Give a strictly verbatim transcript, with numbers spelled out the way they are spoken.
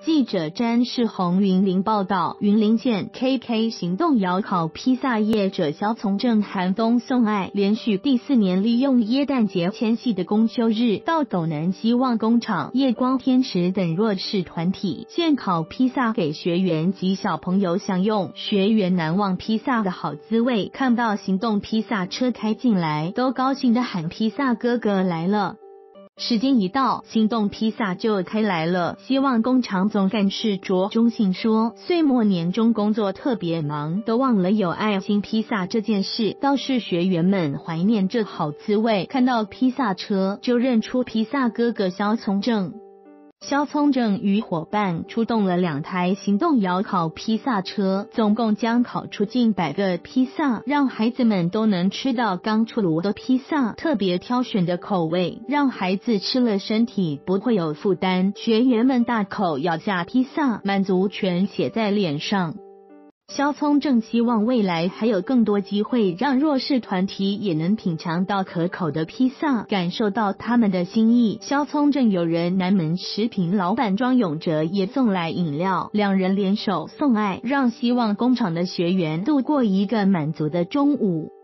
记者詹世宏云林报道，云林县 K K 行动窑烤披萨业者萧从正、韩东宋爱连续第四年利用耶诞节前夕的公休日，到斗南希望工厂、夜光天池等弱势团体现烤披萨给学员及小朋友享用，学员难忘披萨的好滋味，看到行动披萨车开进来，都高兴地喊披萨哥哥来了。时间一到，行动披萨就开来了。希望工厂总干事卓中信说，岁末年终工作特别忙，都忘了有爱心披萨这件事，倒是学员们怀念这好滋味，看到披萨车就认出披萨哥哥萧从正。萧从正与伙伴出动了两台行动窑烤披萨车，总共将烤出近百个披萨，让孩子们都能吃到刚出炉的披萨，特别挑选的口味，让孩子吃了身体不会有负担。学员们大口咬下披萨，满足全写在脸上。萧从正希望未来还有更多机会，让弱势团体也能品尝到可口的披萨，感受到他们的心意。萧从正友人南门食品老板庄永哲也送来饮料，两人联手送爱，让希望工厂的学员度过一个满足的中午。